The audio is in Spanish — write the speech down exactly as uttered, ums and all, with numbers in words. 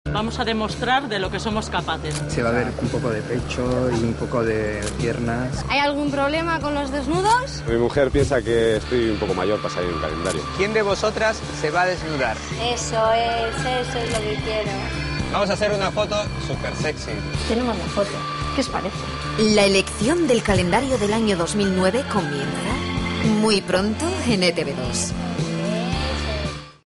Vamos a demostrar de lo que somos capaces. Se va a ver un poco de pecho y un poco de piernas. ¿Hay algún problema con los desnudos? Mi mujer piensa que estoy un poco mayor para salir en un calendario. ¿Quién de vosotras se va a desnudar? Eso es, eso es lo que quiero. Vamos a hacer una foto súper sexy. Tenemos la foto. ¿Qué os parece? La elección del calendario del año dos mil nueve comienza muy pronto en E T V dos.